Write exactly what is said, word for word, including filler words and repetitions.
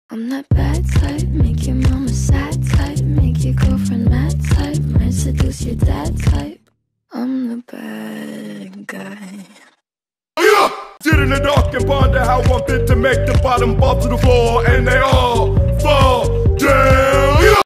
I'm that bad type, make your mama sad type, make your girlfriend mad type, might seduce your dad type. I'm the bad guy. Sit in the dark and ponder how one fit to make the bottom fall to the floor, and they all